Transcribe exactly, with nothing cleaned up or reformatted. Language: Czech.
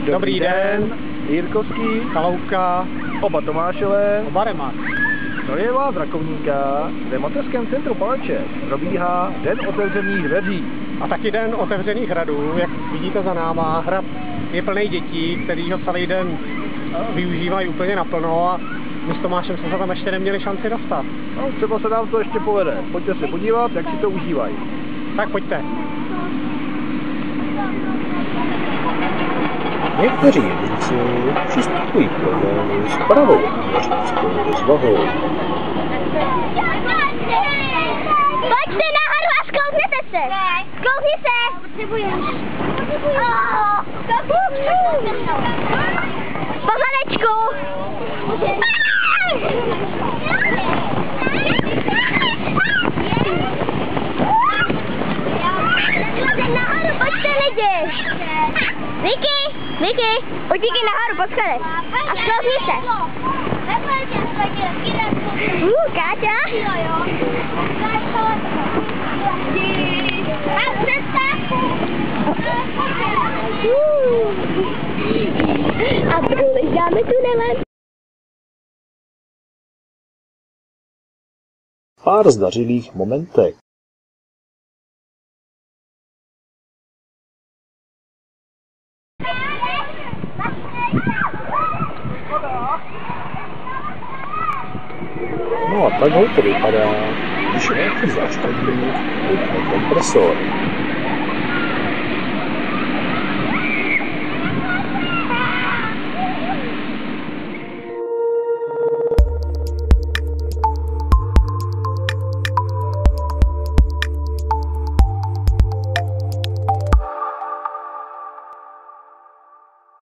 Dobrý den. Jirkovský, Chaloupka, oba Tomášové, oba Remak. To je vás Rakovníka, kde v mateřském centru Paleček probíhá Den otevřených dveří. A taky Den otevřených hradů, jak vidíte za náma. Hrad je plný dětí, kteří ho celý den využívají úplně naplno a my s Tomášem jsme se tam ještě neměli šanci dostat. No, třeba se nám to ještě povede. Pojďte se podívat, jak si to užívají. Tak pojďte. Někteří jedinci přistupují k problému s pravou měřickou rozvahou. Pojďte nahoru a zkoukněte se! Zkoukni se! Potřebuješ. Pozadečku! Nahoru, pojďte lidi! Vicky! Vicky! Utíkej nahoru po schodech a zkoukni se! Uh, Káťa! A proležáme tunelem. Pár zdařilých momentek. No a takhle to vypadá, když nějaký záškodník vypne kompresor.